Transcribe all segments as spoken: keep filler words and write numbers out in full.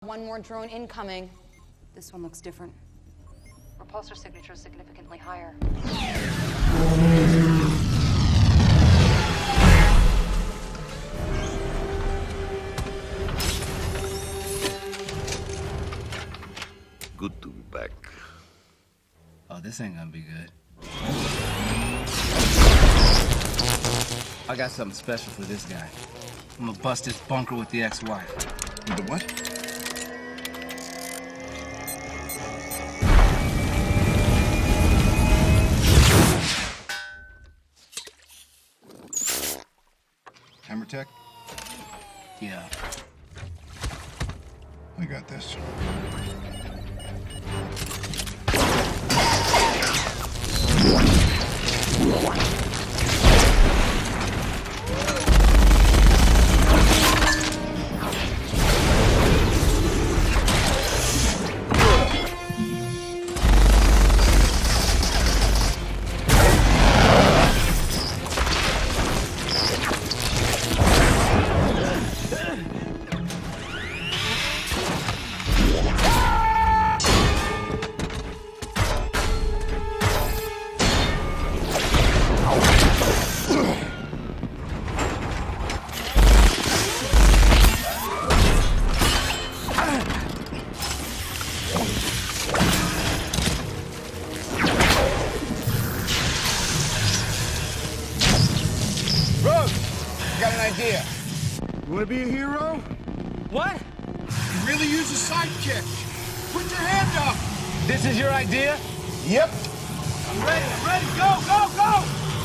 One more drone incoming. This one looks different. Repulsor signature is significantly higher. Good to be back. Oh, this ain't gonna be good. I got something special for this guy. I'm gonna bust his bunker with the ex-wife. With the what? Hammer tech? Yeah. I got this. Idea. You want to be a hero? What? You really use a sidekick. Put your hand up. This is your idea? Yep. I'm ready, I'm ready. Go, go, go!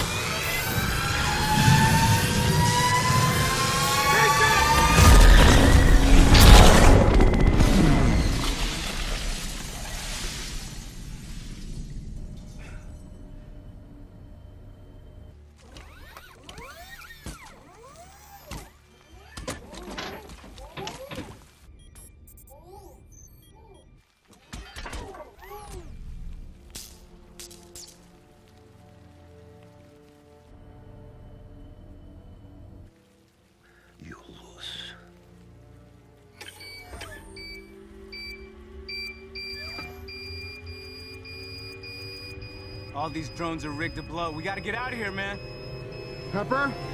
You lose. All these drones are rigged to blow. We gotta get out of here, man. Pepper?